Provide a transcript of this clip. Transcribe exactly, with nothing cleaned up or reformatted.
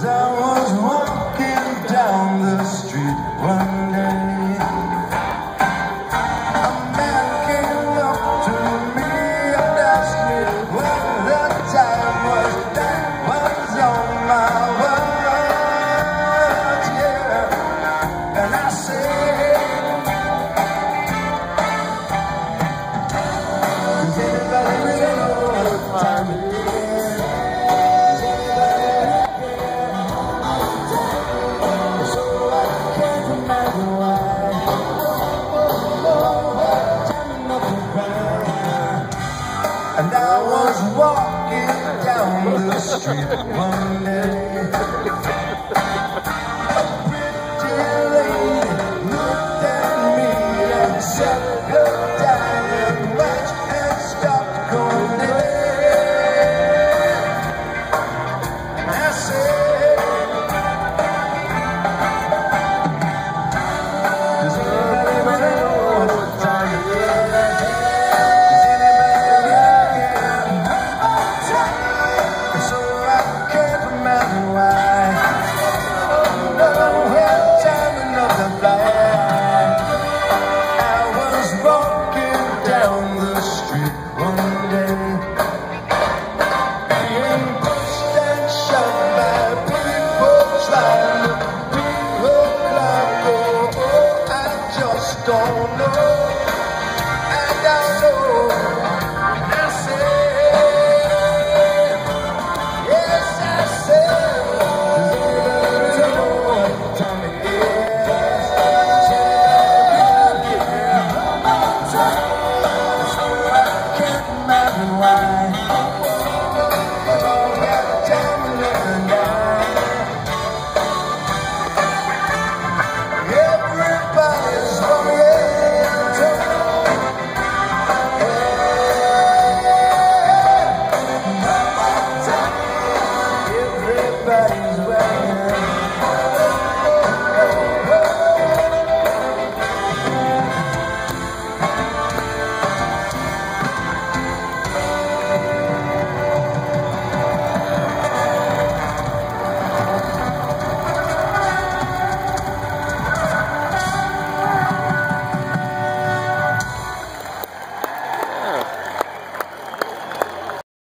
I was walking down the street one day, a man came up to me and asked me when the time was. That was on my watch, yeah. And I said, does anybody really know what time it is? And I was walking down the street one day, a pretty lady looked at me and said, "Your diamond watch has stopped going dead." And I said, does anybody know what time it is? Don't know, and I know, and I said, yes, I said, does anybody know what time it is? So I can't imagine why.